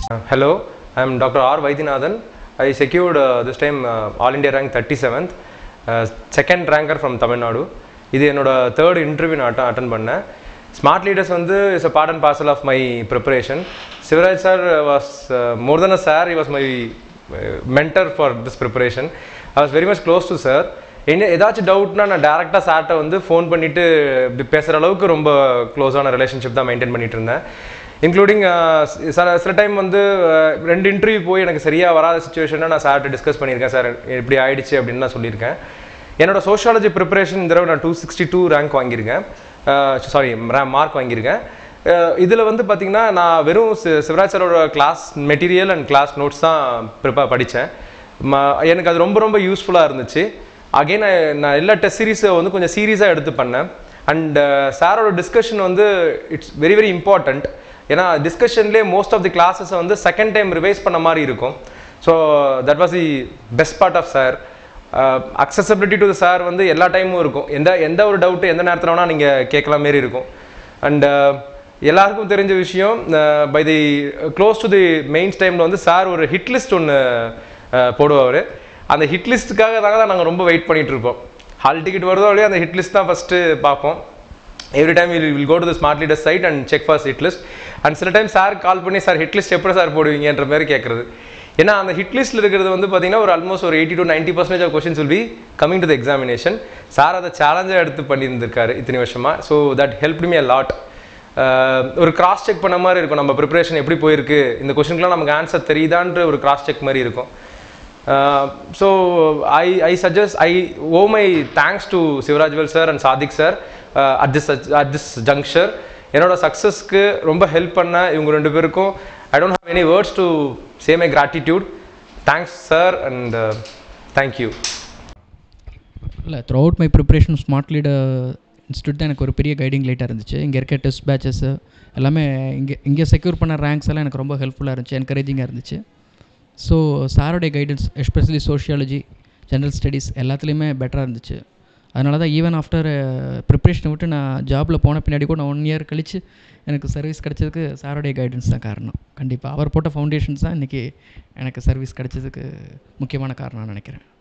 Hello, I am Dr. R. Vaidyanathan. I secured this time All India rank 37th, second ranker from Tamil Nadu. This is my third interview I attended. Smart Leaders is a part and parcel of my preparation. Sivaraj sir was more than a sir, he was my mentor for this preparation. I was very much close to sir. ஏதாச்சும் டவுட்னா நான் டேரெக்டாக சார்ட்ட வந்து phone பண்ணிவிட்டு இப்படி பேசுகிற அளவுக்கு ரொம்ப க்ளோஸான ரிலேஷன்ஷிப் தான் மெயின்டைன் பண்ணிகிட்டு இருந்தேன். இன்க்ளூடிங் சில டைம் வந்து 2 இன்டர்வியூ போய் எனக்கு சரியாக வராத சுச்சுவேஷனை நான் சார்ட்ட டிஸ்கஸ் பண்ணியிருக்கேன். சார் இப்படி ஆயிடுச்சு அப்படின்னு நான் சொல்லியிருக்கேன். என்னோட சோஷியாலஜி ப்ரிப்பரேஷன் இந்த தடவை நான் 262 ரேங்க் வாங்கியிருக்கேன். மார்க் வாங்கியிருக்கேன். இதில் வந்து பார்த்திங்கன்னா நான் வெறும் சிவராஜ் சாரோட class material and class notes தான் படித்தேன். எனக்கு அது ரொம்ப ரொம்ப யூஸ்ஃபுல்லாக இருந்துச்சு. அகெயின் நான் எல்லா டெஸ்ட் சீரீஸை வந்து கொஞ்சம் சீரியஸாக எடுத்து பண்ணேன். அண்ட் சாரோட டிஸ்கஷன் வந்து இட்ஸ் வெரி வெரி இம்பார்ட்டண்ட். ஏன்னா டிஸ்கஷன்லேயே மோஸ்ட் ஆஃப் தி கிளாஸஸை வந்து செகண்ட் டைம் ரிவைஸ் பண்ண மாதிரி இருக்கும். So that was the best part of sir. Accessibility to the sir வந்து எல்லா டைமும் இருக்கும். எந்த ஒரு டவுட்டு எந்த நேரத்தில் வேணால் நீங்கள் கேட்கலாம் மாரி இருக்கும். அண்ட் எல்லாருக்கும் தெரிஞ்ச விஷயம், by the close to the mains டைமில் வந்து சார் ஒரு ஹிட் லிஸ்ட் ஒன்று போடுவார். அந்த ஹிட் லிஸ்ட்டுக்காக தான் நாங்கள் ரொம்ப வெயிட் பண்ணிகிட்டு இருப்போம். ஹால் டிக்கெட் வருதோ இல்லையோ அந்த ஹிட் லிஸ்ட் தான் ஃபஸ்ட்டு பார்ப்போம். Every time will go to the smart leaders site and check for hit list. And சில டைம் சார் கால் பண்ணி சார் ஹிட் லிஸ்ட் எப்படி சார் போடுவீங்கன்ற மாதிரி கேட்குறது. ஏன்னா அந்த ஹிட் லிஸ்ட்டில் இருக்கிறது வந்து பார்த்தீங்கன்னா ஒரு ஆல்மோஸ்ட் ஒரு 80 to 90% of questions will be coming to the examination. Sir அதை சேலஞ்சாக எடுத்து பண்ணியிருந்திருக்காரு இத்தனை வருஷமாக. So that help me a lot. ஒரு கிராஸ் செக் பண்ண மாதிரி இருக்கும். நம்ம ப்ரிப்பரேஷன் எப்படி போயிருக்கு, இந்த கொஸ்டினுக்குலாம் நமக்கு ஆன்சர் தெரியுதான்ற ஒரு கிராஸ் செக் மாதிரி இருக்கும். So I suggest, I owe my thanks to Sivarajvel sir and Sadik sir at this juncture. என்னோட சக்ஸஸ்க்கு ரொம்ப ஹெல்ப் பண்ண இவங்க ரெண்டு பேருக்கும் I don't have any words to say my gratitude. Thanks sir and thank you. இல்லை, throughout my preparation smart leader institute தான் எனக்கு ஒரு பெரிய கைடிங் லைட்டாக இருந்துச்சு. இங்கே இருக்க டெஸ்ட் பேச்சஸ்ஸு எல்லாமே இங்கே செக்யூர் பண்ண ரேங்க்ஸ் எல்லாம் எனக்கு ரொம்ப ஹெல்ப்ஃபுல்லாக இருந்துச்சு, என்கரேஜிங்காக இருந்துச்சு. ஸோ சாரோடைய guidance especially sociology, general studies எல்லாத்துலேயுமே பெட்டராக இருந்துச்சு. அதனால தான் ஈவன் ஆஃப்டர் ப்ரிப்ரேஷனை விட்டு நான் ஜாபில் போன பின்னாடி கூட நான் 1 year கழித்து எனக்கு சர்வீஸ் கிடச்சதுக்கு சாரோடைய கைடன்ஸ் தான் காரணம். கண்டிப்பாக அவர் போட்ட ஃபவுண்டேஷன்ஸ் தான் இன்றைக்கி எனக்கு சர்வீஸ் கிடச்சதுக்கு முக்கியமான காரணம்னு நினைக்கிறேன்.